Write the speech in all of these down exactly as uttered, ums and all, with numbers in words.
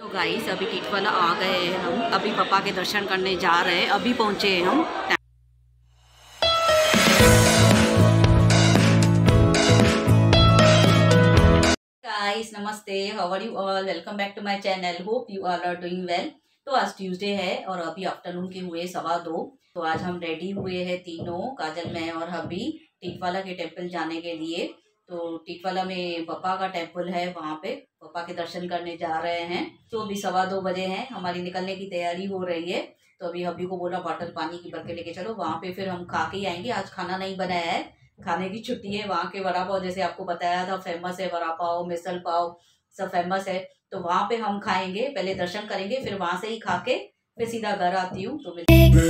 Guys अभी टिटवाला आ गए हैं हम, अभी पापा के दर्शन करने जा रहे हैं, अभी पहुंचे हैं हम। गाइस नमस्ते, how are you all, welcome back to my channel, hope you all are doing well. तो आज ट्यूसडे है और अभी आफ्टरनून के हुए सवा दो। तो आज हम रेडी हुए हैं तीनों, काजल, मैं और हबी, टिटवाला के टेम्पल जाने के लिए। तो टिटवाला में पापा का टेम्पल है, वहाँ पे पापा के दर्शन करने जा रहे हैं। तो अभी सवा दो बजे हैं, हमारी निकलने की तैयारी हो रही है। तो अभी हबी को बोला बॉटल पानी की भर के लेके चलो, वहाँ पे फिर हम खा के ही आएंगे। आज खाना नहीं बनाया है, खाने की छुट्टी है। वहाँ के वड़ा पाव जैसे आपको बताया था फेमस है, वड़ा पाव, मिसल पाव सब फेमस है। तो वहाँ पे हम खाएंगे, पहले दर्शन करेंगे, फिर वहाँ से ही खा के फिर सीधा घर आती हूँ। तो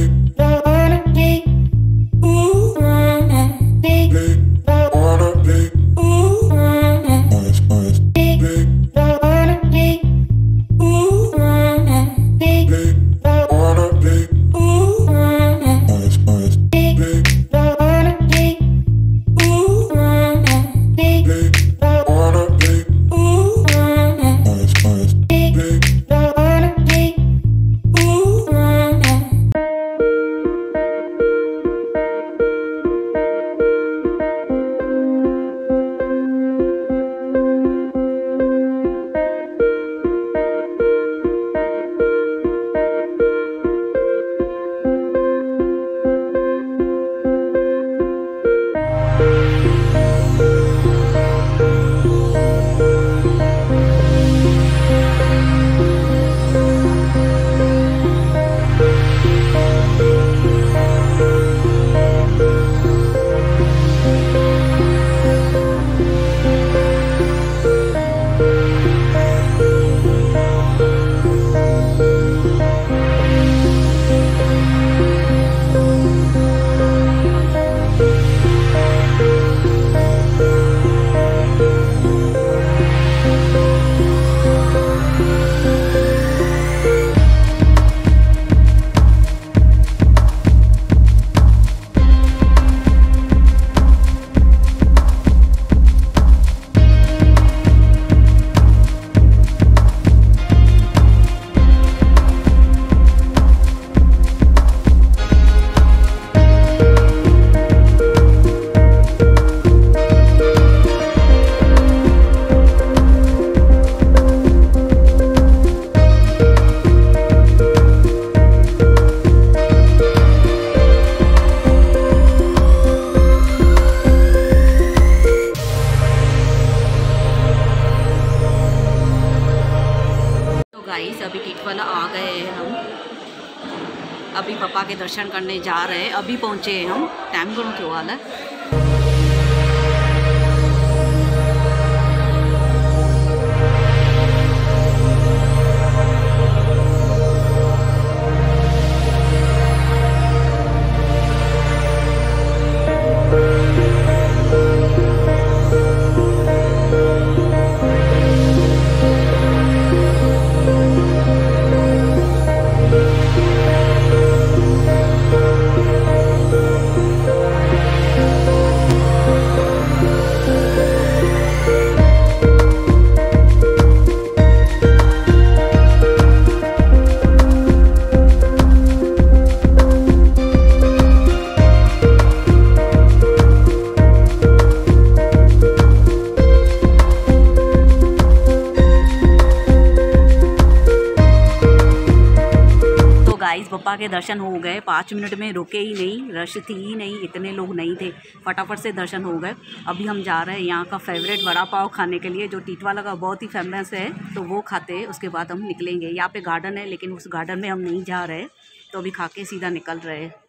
अभी टिटवाला आ गए हैं हम, अभी पापा के दर्शन करने जा रहे हैं, अभी पहुंचे हैं हम। टाइम करो क्यों वाला है। गाइस पापा के दर्शन हो गए, पाँच मिनट में रुके ही नहीं, रश थी ही नहीं, इतने लोग नहीं थे, फटाफट से दर्शन हो गए। अभी हम जा रहे हैं यहाँ का फेवरेट वड़ा पाव खाने के लिए, जो टिटवाला का बहुत ही फेमस है, तो वो खाते हैं। उसके बाद हम निकलेंगे। यहाँ पे गार्डन है, लेकिन उस गार्डन में हम नहीं जा रहे, तो अभी खा के सीधा निकल रहे हैं।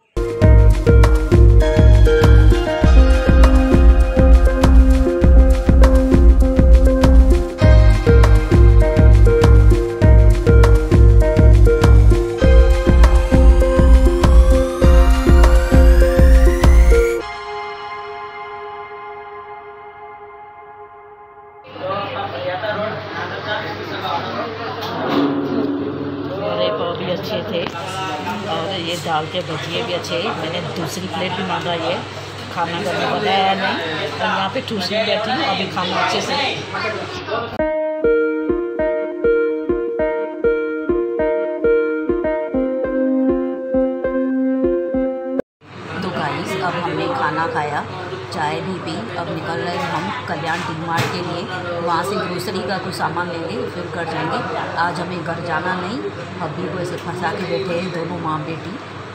अरे पाव भी अच्छे थे और ये दाल के भजिए भी अच्छे। मैंने दूसरी प्लेट भी मांगा, ये खाना का भी बताया नहीं, और यहाँ पे ठूसने बैठी हूँ, अभी खाना अच्छे से। खाना खाया, चाय भी पी। अब निकल रहे हम कल्याण टी मार्ट के लिए, वहाँ से ग्रोसरी का कुछ सामान लेंगे फिर घर जाएंगे। आज हमें घर जाना नहीं, अभी को ऐसे फंसा के बैठे हैं दोनों माँ बेटी।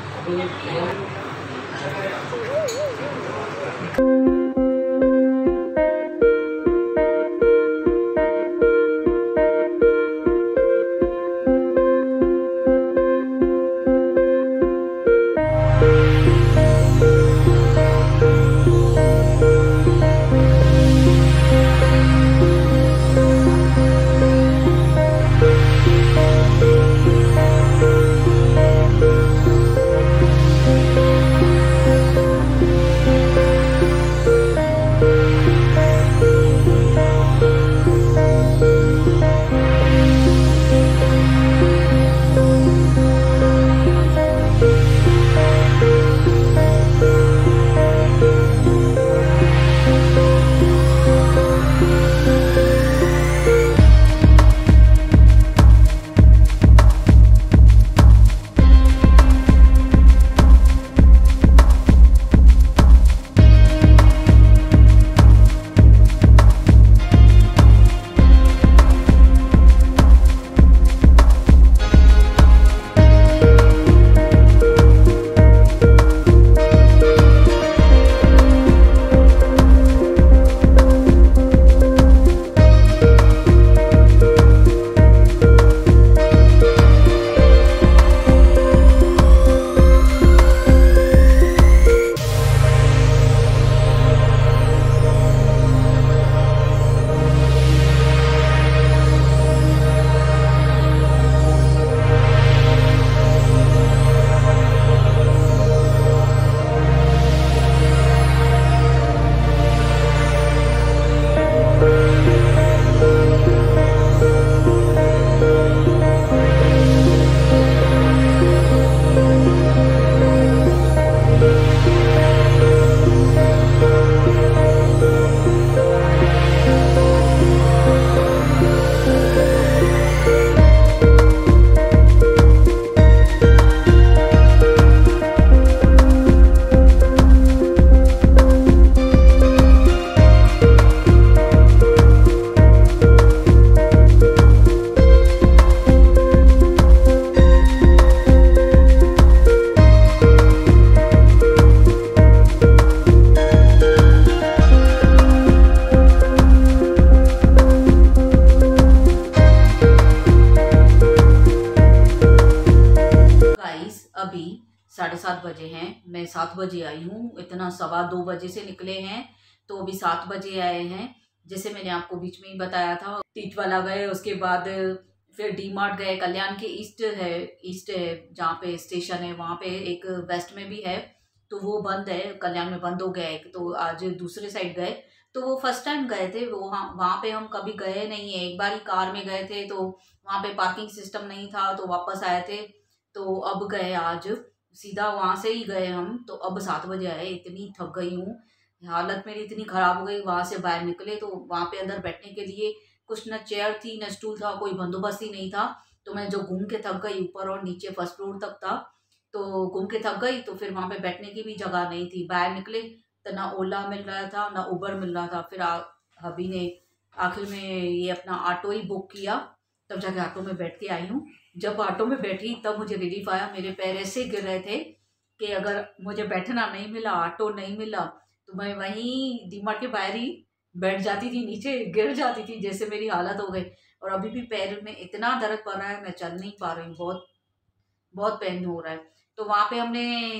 साढ़े सात बजे हैं, मैं सात बजे आई हूँ। इतना सवा दो बजे से निकले हैं तो अभी सात बजे आए हैं। जैसे मैंने आपको बीच में ही बताया था, टीटवाला गए, उसके बाद फिर डी मार्ट गए। कल्याण के ईस्ट है, ईस्ट है जहाँ पे स्टेशन है, वहाँ पे एक वेस्ट में भी है तो वो बंद है, कल्याण में बंद हो गया है। तो आज दूसरे साइड गए, तो वो फर्स्ट टाइम गए थे वो, वहाँ वहाँ पे हम कभी गए नहीं है। एक बार ही कार में गए थे तो वहाँ पे पार्किंग सिस्टम नहीं था तो वापस आए थे। तो अब गए, आज सीधा वहाँ से ही गए हम। तो अब सात बजे आए। इतनी थक गई हूँ, हालत मेरी इतनी खराब हो गई। वहाँ से बाहर निकले तो वहाँ पे अंदर बैठने के लिए कुछ न चेयर थी न स्टूल था, कोई बंदोबस्त ही नहीं था। तो मैं जो घूम के थक गई, ऊपर और नीचे फर्स्ट फ्लोर तक था तो घूम के थक गई। तो फिर वहाँ पे बैठने की भी जगह नहीं थी। बाहर निकले तो ना ओला मिल रहा था ना उबर मिल रहा था। फिर अभी ने आखिर में ये अपना ऑटो ही बुक किया, तब जाके ऑटो में बैठ के आई हूँ। जब ऑटो में बैठी तब मुझे रिलीफ आया। मेरे पैर ऐसे गिर रहे थे कि अगर मुझे बैठना नहीं मिला, ऑटो नहीं मिला, तो मैं वहीं डी मार्ट के बाहर ही बैठ जाती थी, नीचे गिर जाती थी, जैसे मेरी हालत हो गई। और अभी भी पैर में इतना दर्द पड़ रहा है, मैं चल नहीं पा रही हूँ, बहुत बहुत पेन हो रहा है। तो वहाँ पे हमने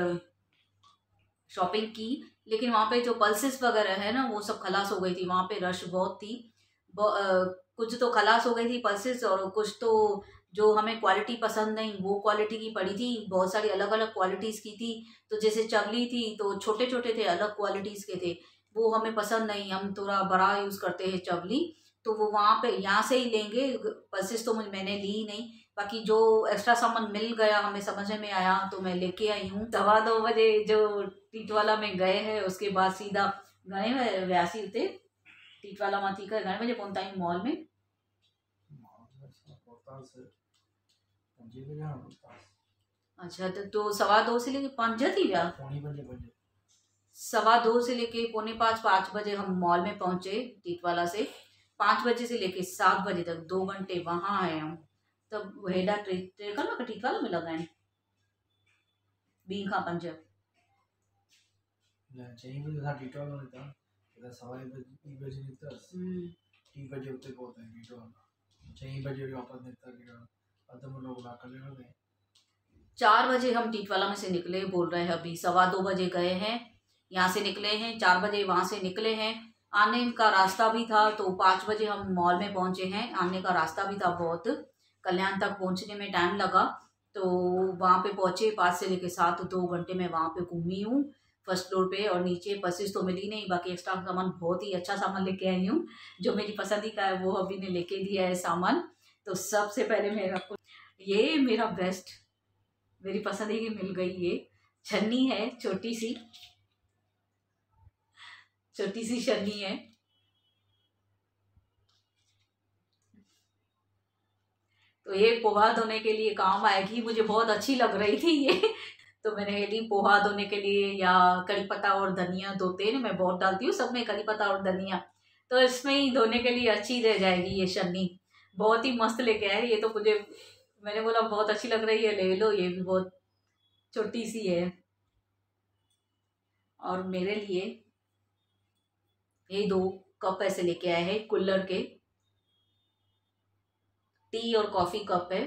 शॉपिंग की, लेकिन वहाँ पे जो पल्सेस वगैरह है ना वो सब खलास हो गई थी। वहाँ पे रश बहुत थी, कुछ तो खलास हो गई थी पल्सेस, और कुछ तो जो हमें क्वालिटी पसंद नहीं वो क्वालिटी की पड़ी थी। बहुत सारी अलग अलग क्वालिटीज़ की थी। तो जैसे चवली थी तो छोटे छोटे थे, अलग क्वालिटीज़ के थे, वो हमें पसंद नहीं, हम थोड़ा बड़ा यूज़ करते हैं चवली। तो वो वहाँ पे यहाँ से ही लेंगे। पल्सेस तो मैंने ली नहीं, बाकी जो एक्स्ट्रा सामान मिल गया हमें समझ में आया तो मैं लेके आई हूँ। सवा दो बजे जो टीटवाला में गए हैं, उसके बाद सीधा गए हैं व्यासी उते टीटवाला माथी का घणे बजे पहुंचता आहियूं मॉल में। अच्छा, तो, तो सवा दो से लेके पंज थी विया, सवा दो से लेके पौने पाँच पाँच बजे हम मॉल में पहुंचे टीटवाला से। पाँच बजे से लेके सात बजे तक दो घंटे वहां आए हम। तब हेडा ट्रेन का टीटवाला में लगा है बी का पंजाब चाहिए मुझे था टीटवाला में था इधर सवाई बजे बजे निकल तीन बजे उतरे पहुंचे टीटवाला चाहिए बजे वापस निकल टीटवाला अब तो लोग ला कर ले चार बजे हम टीटवाला में से निकले, बोल रहे हैं अभी सवा दो बजे गए हैं यहाँ से निकले हैं, चार बजे वहां से निकले हैं। आने का रास्ता भी था तो पाँच बजे हम मॉल में पहुंचे हैं। आने का रास्ता भी था, बहुत कल्याण तक पहुंचने में टाइम लगा। तो वहां पे पहुंचे, पाँच से लेके सात दो घंटे में वहां पे घूमी हूँ फर्स्ट फ्लोर पे। और नीचे बसेस तो मिली नहीं, बाकी एक्स्ट्रा सामान बहुत ही अच्छा सामान लेके आई हूँ जो मेरी पसंदी का है, वो अभी ने लेके दिया है सामान। तो सबसे पहले मेरा ये मेरा बेस्ट मेरी पसंद की मिल गई, ये छन्नी है, छोटी सी छोटी सी छन्नी है। तो ये पोहा धोने के लिए काम आएगी, मुझे बहुत अच्छी लग रही थी ये तो मैंने ली पोहा धोने के लिए। या करी पत्ता और धनिया धोते हैं, मैं बहुत डालती हूँ सब में करी पत्ता और धनिया, तो इसमें ही धोने के लिए अच्छी रह जाएगी ये छन्नी। बहुत ही मस्त लेके आए ये तो, मुझे मैंने बोला बहुत अच्छी लग रही है, ले लो। ये भी बहुत छोटी सी है। और मेरे लिए ये दो कप ऐसे लेके आए हैं कुल्लर के, टी और कॉफी कप है,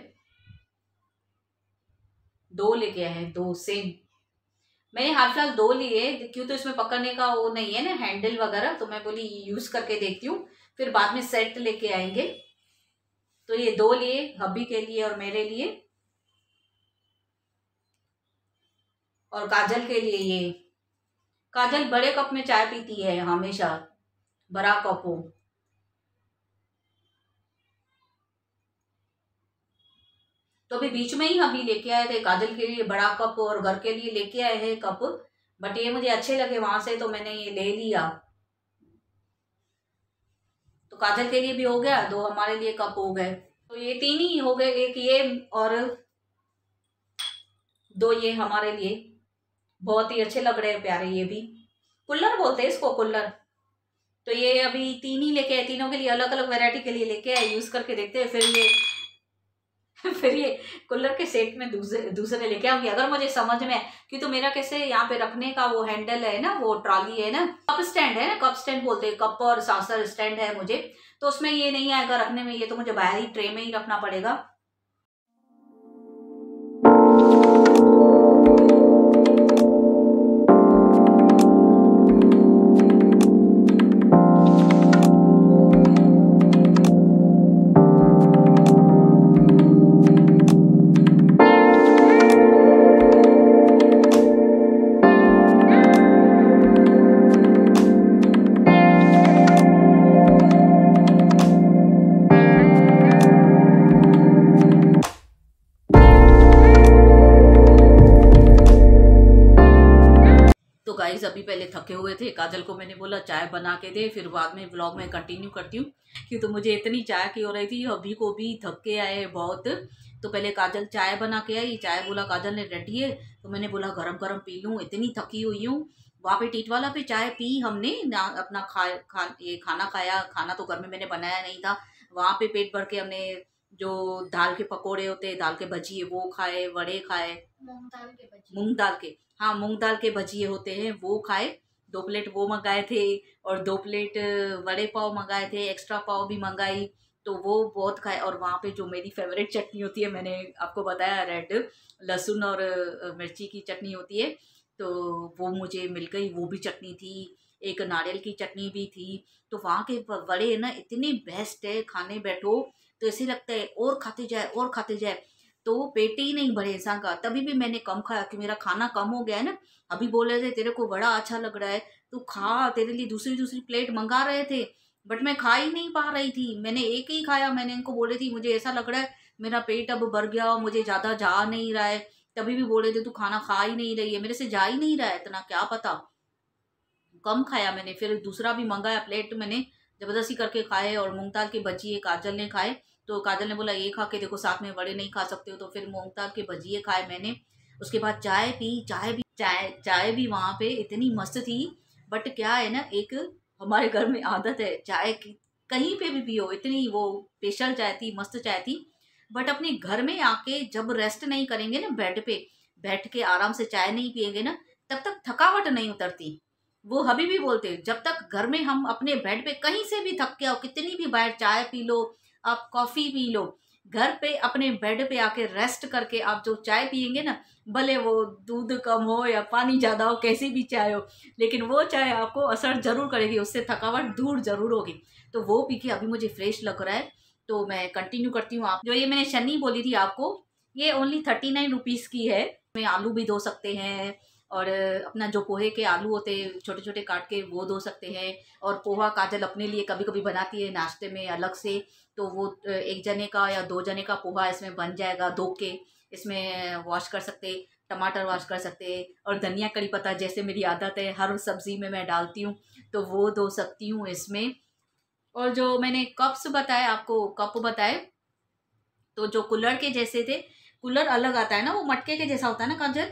दो लेके आए हैं, दो सेम। मैंने हाल फिलहाल दो लिए, क्यों तो इसमें पकड़ने का वो नहीं है ना हैंडल वगैरह, तो मैं बोली यूज करके देखती हूँ, फिर बाद में सेट लेके आएंगे। तो ये दो लिए, हब्बी के लिए और मेरे लिए। और काजल के लिए ये, काजल बड़े कप में चाय पीती है हमेशा, बड़ा कप हो। तो अभी बीच में ही अभी लेके आए थे काजल के लिए बड़ा कप और घर के लिए लेके आए हैं कप, बट ये मुझे अच्छे लगे वहां से तो मैंने ये ले लिया। तो काजल के लिए भी हो गया, दो हमारे लिए कप हो गए, तो ये तीन ही हो गए, एक ये और दो ये हमारे लिए। बहुत ही अच्छे लग रहे हैं, प्यारे। ये भी कुल्लर बोलते हैं इसको, कुल्लर। तो ये अभी तीन ही लेके आए, तीनों के लिए अलग अलग वैरायटी के लिए लेके आए, यूज करके देखते हैं फिर ये फिर ये कुल्लर के सेट में दूसरे दूसरे लेके आऊंगी अगर मुझे समझ में। क्यों तो मेरा कैसे यहाँ पे रखने का वो हैंडल है ना, वो ट्रॉली है ना, कप स्टैंड है ना, कप स्टैंड बोलते हैं, कप और सासर स्टैंड है मुझे, तो उसमें ये नहीं आएगा रखने में, ये तो मुझे बाहर ही ट्रे में ही रखना पड़ेगा। तो गाइस अभी पहले थके हुए थे, काजल को मैंने बोला चाय बना के दे, फिर बाद में व्लॉग में कंटिन्यू करती हूँ, क्यों तो मुझे इतनी चाय की हो रही थी, अभी को भी थक के आए बहुत। तो पहले काजल चाय बना के आई, चाय बोला काजल ने रेडी है, तो मैंने बोला गरम गरम पी लूँ, इतनी थकी हुई हूँ। वहाँ पे टीटवाला पे चाय पी हमने ना, अपना खा खा ये खाना खाया, खाना तो घर में मैंने बनाया नहीं था, वहाँ पे पेट भर के हमने जो दाल के पकौड़े होते हैं, दाल के भजिए वो खाए, वड़े खाए, मूंग दाल के भजिए मूंग दाल के हाँ मूंग दाल के भजिए होते हैं वो खाए, दो प्लेट वो मंगाए थे, और दो प्लेट वड़े पाव मंगाए थे, एक्स्ट्रा पाव भी मंगाई, तो वो बहुत खाए। और वहाँ पे जो मेरी फेवरेट चटनी होती है, मैंने आपको बताया, रेड लहसुन और मिर्ची की चटनी होती है, तो वो मुझे मिल गई, वो भी चटनी थी, एक नारियल की चटनी भी थी। तो वहाँ के वड़े ना इतने बेस्ट है, खाने बैठो तो ऐसे लगता है और खाते जाए और खाते जाए, तो पेट ही नहीं भरे इंसान का। तभी भी मैंने कम खाया कि मेरा खाना कम हो गया है ना। अभी बोल रहे थे तेरे को बड़ा अच्छा लग रहा है, तू खा, तेरे लिए दूसरी दूसरी प्लेट मंगा रहे थे, बट मैं खा ही नहीं पा रही थी, मैंने एक ही खाया। मैंने इनको बोल रही थी मुझे ऐसा लग रहा है मेरा पेट अब भर गया, मुझे ज़्यादा जा नहीं रहा है, तभी भी बोल रहे थे तू खाना खा ही नहीं रही है, मेरे से जा ही नहीं रहा है इतना, क्या पता। कम खाया मैंने, फिर दूसरा भी मंगाया प्लेट, मैंने जबरदस्ती करके खाए, और मूंग दाल के भजिए काजल ने खाए, तो काजल ने बोला ये खा के देखो, साथ में बड़े नहीं खा सकते हो, तो फिर मूंग दाल के भजिए खाए मैंने। उसके बाद चाय पी, चाय भी चाय चाय भी वहाँ पे इतनी मस्त थी। बट क्या है ना, एक हमारे घर में आदत है चाय की, कहीं पे भी पियो, इतनी वो स्पेशल चाय थी, मस्त चाय थी। बट अपने घर में आके जब रेस्ट नहीं करेंगे ना, बेड पे बैठ के आराम से चाय नहीं पियेंगे ना, तब तक थकावट नहीं उतरती। वो अभी भी बोलते, जब तक घर में हम अपने बेड पे कहीं से भी थक के आओ, कितनी भी बाहर चाय पी लो, आप कॉफी पी लो, घर पे अपने बेड पे आके रेस्ट करके आप जो चाय पियेंगे ना, भले वो दूध कम हो या पानी ज्यादा हो, कैसी भी चाय हो, लेकिन वो चाय आपको असर जरूर करेगी, उससे थकावट दूर जरूर होगी। तो वो पी के अभी मुझे फ्रेश लग रहा है, तो मैं कंटिन्यू करती हूँ। आप जो ये मैंने शन्नी बोली थी आपको, ये ओनली थर्टी नाइन रुपीज की है। में आलू भी धो सकते हैं, और अपना जो पोहे के आलू होते हैं छोटे छोटे काट के वो धो सकते हैं। और पोहा काजल अपने लिए कभी कभी बनाती है नाश्ते में अलग से, तो वो एक जने का या दो जने का पोहा इसमें बन जाएगा, धो के इसमें वॉश कर सकते, टमाटर वॉश कर सकते, और धनिया कड़ी पत्ता जैसे मेरी आदत है हर सब्जी में मैं डालती हूँ, तो वो धो सकती हूँ इसमें। और जो मैंने कप्स बताए आपको, कप बताए, तो जो कुल्हड़ के जैसे थे, कुल्हड़ अलग आता है ना, वो मटके के जैसा होता है ना काजल,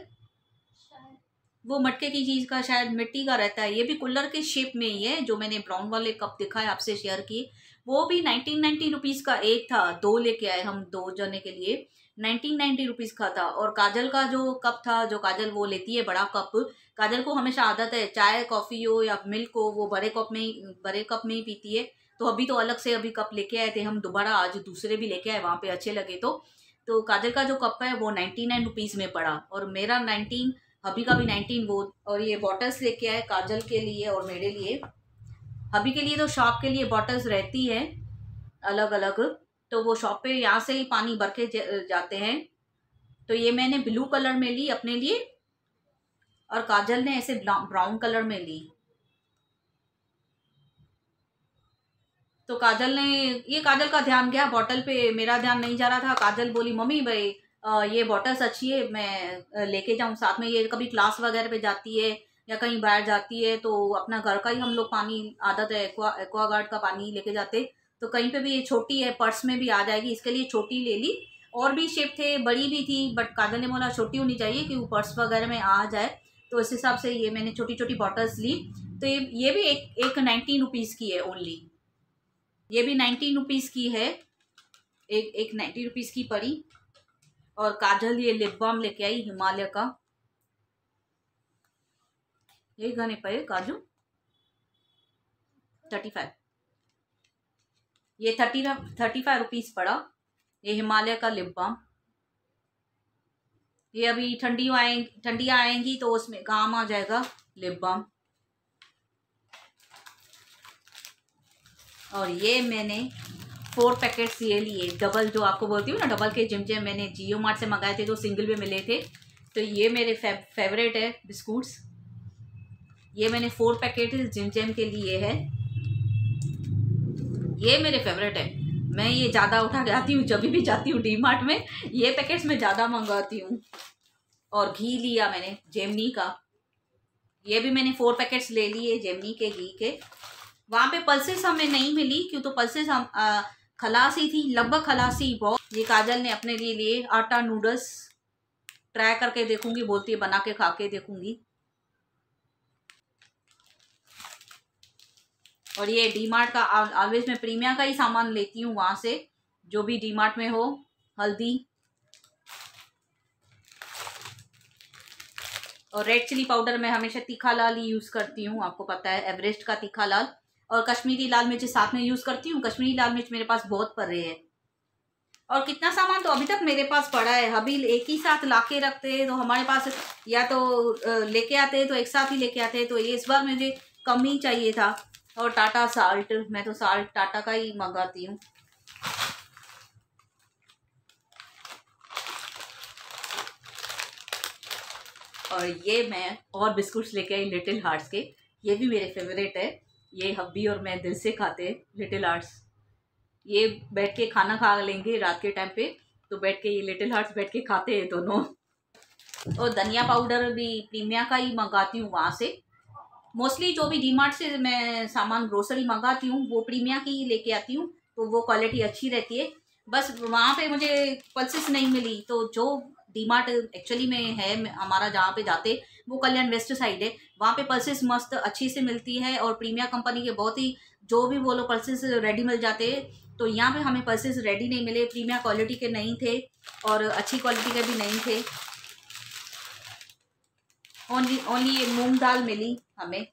वो मटके की चीज का शायद मिट्टी का रहता है। ये भी कुल्हड़ के शेप में ही है। जो मैंने ब्राउन वाले कप दिखाए आपसे शेयर किए, वो भी नाइनटीन नाइन्टी रुपीज का एक था, दो लेके आए हम दो जने के लिए, नाइनटीन नाइन्टी रुपीज का था। और काजल का जो कप था, जो काजल वो लेती है बड़ा कप, काजल को हमेशा आदत है चाय कॉफी हो या मिल्क हो वो बड़े कप में ही बड़े कप में ही पीती है। तो अभी तो अलग से अभी कप लेके आए थे हम दोबारा, आज दूसरे भी लेके आए, वहां पे अच्छे लगे तो तो काजल का जो कप है वो नाइन्टी नाइन रुपीज में पड़ा, और मेरा नाइनटीन, हबी का भी नाइनटीन वो। और ये बॉटल्स लेके आए काजल के लिए और मेरे लिए। हबी के लिए तो शॉप के लिए बॉटल्स रहती है अलग अलग, तो वो शॉप पे यहाँ से ही पानी भर के जाते हैं। तो ये मैंने ब्लू कलर में ली अपने लिए, और काजल ने ऐसे ब्राउन कलर में ली। तो काजल ने, ये काजल का ध्यान गया बॉटल पे, मेरा ध्यान नहीं जा रहा था। काजल बोली मम्मी भाई आ, ये बॉटल्स अच्छी है, मैं लेके जाऊं साथ में, ये कभी क्लास वगैरह पे जाती है या कहीं बाहर जाती है तो अपना घर का ही हम लोग पानी, आदत है एक्वा एक्वागार्ड का पानी लेके जाते, तो कहीं पे भी ये छोटी है, पर्स में भी आ जाएगी, इसके लिए छोटी ले ली। और भी शेप थे, बड़ी भी थी, बट काजल ने बोला छोटी होनी चाहिए कि वो पर्स वगैरह में आ जाए, तो इस हिसाब से ये मैंने छोटी छोटी बॉटल्स ली। तो ये ये भी एक एक नाइनटीन रुपीज की है ओनली, ये भी नाइनटीन रुपीज की है, एक एक नाइन्टी रुपीज की पड़ी। और काजल ये लिप बाम लेके आई हिमालय का, ये घने पे काजू थर्टी फाइव, ये थर्टी थर्टी फाइव रुपीज पड़ा, ये हिमालय का लिप बाम। ये अभी ठंडी आएंगी ठंडियाँ आएंगी तो उसमें काम आ जाएगा लिप बाम। और ये मैंने फोर पैकेट्स ये लिए, डबल, जो आपको बोलती हूँ ना डबल के जिम जिम, मैंने जियो मार्ट से मंगाए थे जो सिंगल में मिले थे, तो ये मेरे फे, फेवरेट है बिस्कुट्स। ये मैंने फोर पैकेट जिम जिम के लिए है, ये मेरे फेवरेट है। मैं ये ज़्यादा उठा के आती हूँ जब भी जाती हूँ डी मार्ट में, ये पैकेट्स मैं ज़्यादा मंगवाती हूँ। और घी लिया मैंने जेमनी का, ये भी मैंने फोर पैकेट्स ले लिए जेमनी के घी के। वहाँ पे पल्सेस हमें नहीं मिली, क्यों तो पल्सेस हम आ, खलासी थी, लगभग खलासी बहुत। ये काजल ने अपने लिए लिए आटा नूडल्स, ट्राई करके देखूंगी, बोलती है बना के खा के देखूंगी। और ये डी मार्ट का ऑलवेज मैं प्रीमिया का ही सामान लेती हूँ वहां से, जो भी डी मार्ट में हो। हल्दी और रेड चिली पाउडर मैं हमेशा तीखा लाल ही यूज करती हूँ, आपको पता है एवरेस्ट का तीखा लाल। और कश्मीरी लाल मिर्च साथ में यूज करती हूँ, कश्मीरी लाल मिर्च मेरे पास बहुत पड़ रहे हैं। और कितना सामान तो अभी तक मेरे पास पड़ा है, अभी एक ही साथ लाके रखते हैं तो हमारे पास, या तो लेके आते हैं तो एक साथ ही लेके आते हैं, तो ये इस बार मुझे कम ही चाहिए था। और टाटा साल्ट, मैं तो साल्ट टाटा का ही मंगाती हूँ। और ये मैं और बिस्कुट्स लेके आई लिटिल हार्ट्स के, ये भी मेरे फेवरेट है, ये हब्बी और मैं दिल से खाते हैं लिटिल हार्ट्स। ये बैठ के खाना खा लेंगे रात के टाइम पे, तो बैठ के ये लिटिल हार्ट्स बैठ के खाते हैं दोनों। और धनिया पाउडर भी प्रीमिया का ही मंगाती हूँ वहाँ से। मोस्टली जो भी डी मार्ट से मैं सामान ग्रोसरी मंगाती हूँ वो प्रीमिया की ही लेके आती हूँ, तो वो क्वालिटी अच्छी रहती है। बस वहाँ पे मुझे पल्सेस नहीं मिली, तो जो डी मार्ट एक्चुअली में है हमारा जहाँ पे जाते, वो कल्याण वेस्ट साइड है। वहाँ पे पर्सेस मस्त अच्छी से मिलती है और प्रीमिया कंपनी के बहुत ही जो भी बोलो पर्सेस रेडी मिल जाते हैं। तो यहाँ पे हमें पर्सेस रेडी नहीं मिले, प्रीमिया क्वालिटी के नहीं थे और अच्छी क्वालिटी के भी नहीं थे। ओनली ओनली मूंग दाल मिली हमें।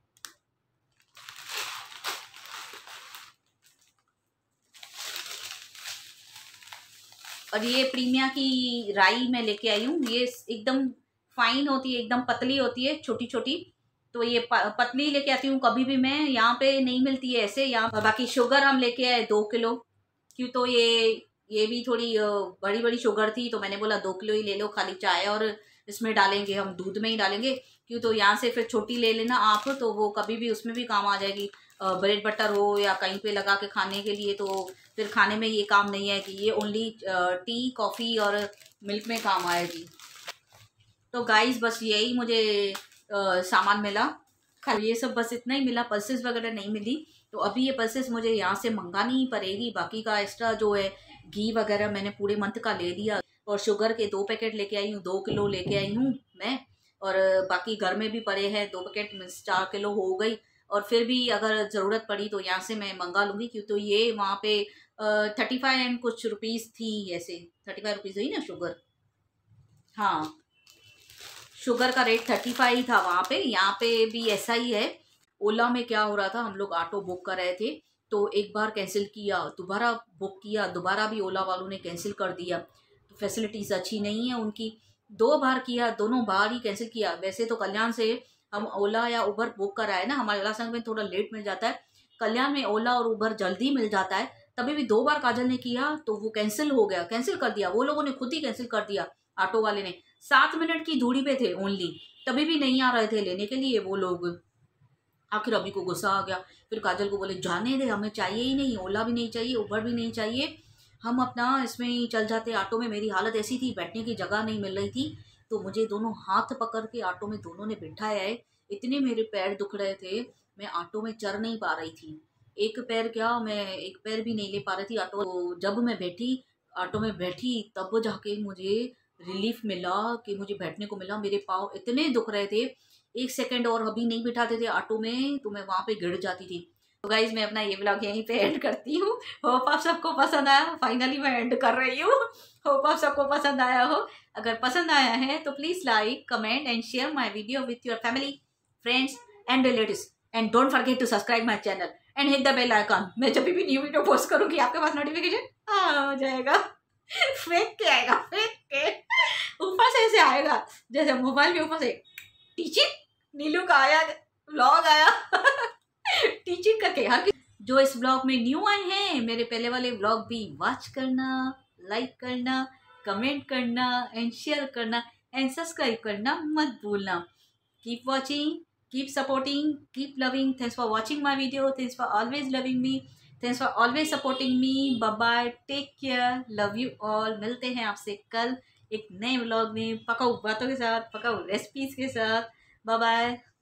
और ये प्रीमिया की राई मैं लेके आई हूँ, ये एकदम फाइन होती है, एकदम पतली होती है, छोटी छोटी। तो ये पतली लेके आती हूँ कभी भी मैं, यहाँ पे नहीं मिलती है ऐसे यहाँ। बाकी शुगर हम लेके आए दो किलो, क्यों तो ये ये भी थोड़ी बड़ी बड़ी शुगर थी, तो मैंने बोला दो किलो ही ले लो, खाली चाय और इसमें डालेंगे हम, दूध में ही डालेंगे। क्यों तो यहाँ से फिर छोटी ले लेना आप, तो वो कभी भी उसमें भी काम आ जाएगी, ब्रेड बटर हो या कहीं पे लगा के खाने के लिए, तो फिर खाने में ये काम नहीं है कि ये ओनली टी कॉफ़ी और मिल्क में काम आएगी। तो गाइस बस यही मुझे आ, सामान मिला, खाली ये सब बस इतना ही मिला, पल्सेस वगैरह नहीं मिली। तो अभी ये पल्सेस मुझे यहाँ से मंगानी पड़ेगी। बाकी का एक्स्ट्रा जो है घी वगैरह मैंने पूरे मंथ का ले लिया, और शुगर के दो पैकेट लेके आई हूँ, दो किलो लेके आई हूँ मैं। और बाकी घर में भी पड़े हैं दो पैकेट, मीन्स चार किलो हो गई। और फिर भी अगर ज़रूरत पड़ी तो यहाँ से मैं मंगा लूँगी, क्यों तो ये वहाँ पे थर्टी फाइव एंड कुछ रुपीज़ थी, ऐसे थर्टी फाइव रुपीज़ हुई ना शुगर। हाँ, शुगर का रेट थर्टी फाइव था वहाँ पे, यहाँ पे भी ऐसा ही है। ओला में क्या हो रहा था, हम लोग ऑटो बुक कर रहे थे, तो एक बार कैंसिल किया, दोबारा बुक किया, दोबारा भी ओला वालों ने कैंसिल कर दिया। तो फैसिलिटीज़ अच्छी नहीं है उनकी, दो बार किया, दोनों बार ही कैंसिल किया। वैसे तो कल्याण से हम ओला या उबर बुक कराए ना, हमारे उल्लासनगर में थोड़ा लेट मिल जाता है, कल्याण में ओला और उबर जल्दी मिल जाता है। तभी भी दो बार काजल ने किया तो वो कैंसिल हो गया, कैंसिल कर दिया, वो लोगों ने खुद ही कैंसिल कर दिया, ऑटो वाले ने। सात मिनट की दूरी पे थे ओनली, तभी भी नहीं आ रहे थे लेने के लिए वो लोग। आखिर अभी को गुस्सा आ गया, फिर काजल को बोले जाने दे, हमें चाहिए ही नहीं, ओला भी नहीं चाहिए, उबर भी नहीं चाहिए, हम अपना इसमें ही चल जाते ऑटो में। मेरी हालत ऐसी थी, बैठने की जगह नहीं मिल रही थी, तो मुझे दोनों हाथ पकड़ के ऑटो में दोनों ने बिठाया है। इतने मेरे पैर दुख रहे थे, मैं ऑटो में चढ़ नहीं पा रही थी, एक पैर क्या, मैं एक पैर भी नहीं ले पा रही थी ऑटो। तो जब मैं बैठी ऑटो में बैठी तब जाके मुझे रिलीफ मिला कि मुझे बैठने को मिला। मेरे पाँव इतने दुख रहे थे, एक सेकंड और अभी नहीं बिठाते थे ऑटो में तो मैं वहाँ पे गिर जाती थी। तो गाइज मैं अपना ये व्लॉग यहीं पे एंड करती हूँ। होप आप सबको पसंद आया, फाइनली मैं एंड कर रही हूँ। होप आप सबको पसंद आया हो। अगर पसंद आया है तो please like comment and share my video with your family friends and relatives, and don't forget to subscribe my channel and hit the bell icon. मैं जब भी न्यू वीडियो पोस्ट करूँगी आपके पास नोटिफिकेशन आ जाएगा। फेंक के आएगा, फेंक के ऊपर से ऐसे आएगा, जैसे मोबाइल के ऊपर से टीचिंग नीलू का आया व्लॉग आया टीचिंग करके। हर जो इस व्लॉग में न्यू आए हैं, मेरे पहले वाले व्लॉग भी वॉच करना, लाइक करना, कमेंट करना एंड शेयर करना एंड सब्सक्राइब करना मत भूलना। Keep watching, keep supporting, keep loving. Thanks for watching my video, thanks for always loving me, thanks for always supporting me. Bye bye, take care, love you all. मिलते हैं आपसे कल एक नए व्लॉग में, पकाऊ बातों के साथ, पकाऊ रेसिपीज के साथ। Bye bye.